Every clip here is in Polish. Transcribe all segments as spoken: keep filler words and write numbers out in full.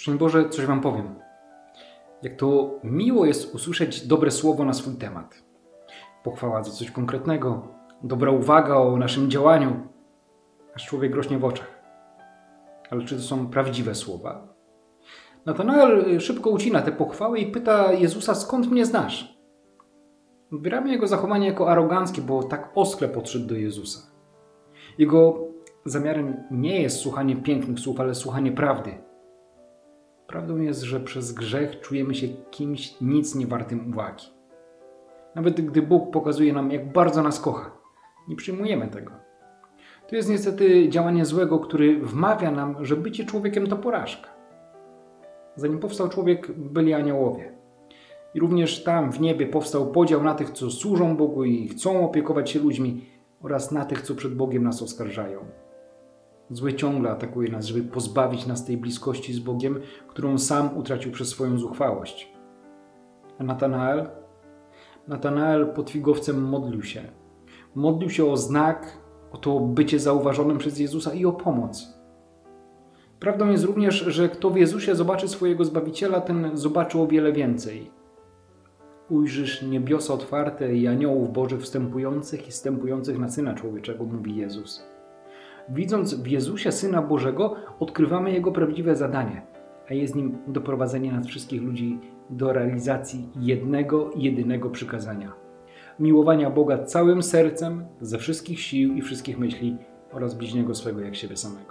Szczęść Boże, coś wam powiem. Jak to miło jest usłyszeć dobre słowo na swój temat. Pochwała za coś konkretnego, dobra uwaga o naszym działaniu, aż człowiek rośnie w oczach. Ale czy to są prawdziwe słowa? Natanael szybko ucina te pochwały i pyta Jezusa, skąd mnie znasz? Odbieramy jego zachowanie jako aroganckie, bo tak oskle podszedł do Jezusa. Jego zamiarem nie jest słuchanie pięknych słów, ale słuchanie prawdy. Prawdą jest, że przez grzech czujemy się kimś nic nie wartym uwagi. Nawet gdy Bóg pokazuje nam, jak bardzo nas kocha, nie przyjmujemy tego. To jest niestety działanie złego, który wmawia nam, że bycie człowiekiem to porażka. Zanim powstał człowiek, byli aniołowie. I również tam w niebie powstał podział na tych, co służą Bogu i chcą opiekować się ludźmi, oraz na tych, co przed Bogiem nas oskarżają. Zły ciągle atakuje nas, żeby pozbawić nas tej bliskości z Bogiem, którą sam utracił przez swoją zuchwałość. A Natanael? Natanael pod figowcem modlił się. Modlił się o znak, o to bycie zauważonym przez Jezusa i o pomoc. Prawdą jest również, że kto w Jezusie zobaczy swojego Zbawiciela, ten zobaczy o wiele więcej. Ujrzysz niebiosa otwarte i aniołów Bożych wstępujących i wstępujących na Syna Człowieczego, mówi Jezus. Widząc w Jezusie Syna Bożego, odkrywamy Jego prawdziwe zadanie, a jest nim doprowadzenie nas wszystkich ludzi do realizacji jednego, jedynego przykazania. Miłowania Boga całym sercem, ze wszystkich sił i wszystkich myśli oraz bliźniego swego jak siebie samego.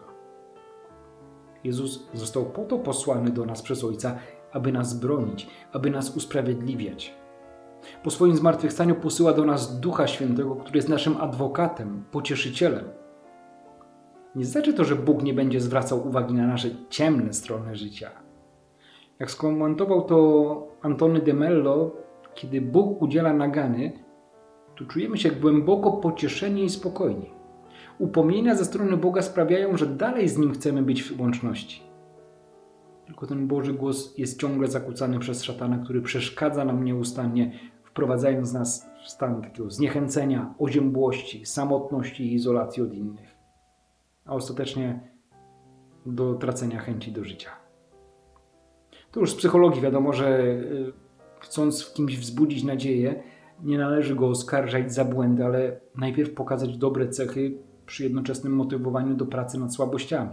Jezus został po to posłany do nas przez Ojca, aby nas bronić, aby nas usprawiedliwiać. Po swoim zmartwychwstaniu posyła do nas Ducha Świętego, który jest naszym adwokatem, pocieszycielem. Nie znaczy to, że Bóg nie będzie zwracał uwagi na nasze ciemne strony życia. Jak skomentował to Antony de Mello, kiedy Bóg udziela nagany, to czujemy się głęboko pocieszeni i spokojni. Upomnienia ze strony Boga sprawiają, że dalej z Nim chcemy być w łączności. Tylko ten Boży głos jest ciągle zakłócany przez szatana, który przeszkadza nam nieustannie, wprowadzając nas w stan takiego zniechęcenia, oziębłości, samotności i izolacji od innych, a ostatecznie do tracenia chęci do życia. To już z psychologii wiadomo, że chcąc w kimś wzbudzić nadzieję, nie należy go oskarżać za błędy, ale najpierw pokazać dobre cechy przy jednoczesnym motywowaniu do pracy nad słabościami.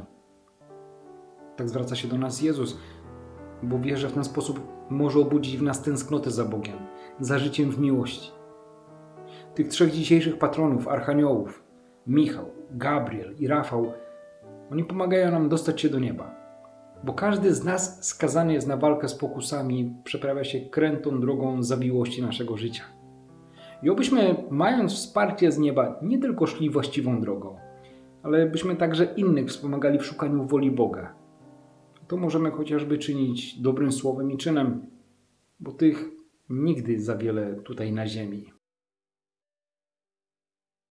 Tak zwraca się do nas Jezus, bo wie, że w ten sposób może obudzić w nas tęsknotę za Bogiem, za życiem w miłości. Tych trzech dzisiejszych patronów, archaniołów, Michał, Gabriel i Rafał, oni pomagają nam dostać się do nieba. Bo każdy z nas skazany jest na walkę z pokusami i przeprawia się krętą drogą zawiłości naszego życia. I obyśmy, mając wsparcie z nieba, nie tylko szli właściwą drogą, ale byśmy także innych wspomagali w szukaniu woli Boga. To możemy chociażby czynić dobrym słowem i czynem, bo tych nigdy za wiele tutaj na ziemi.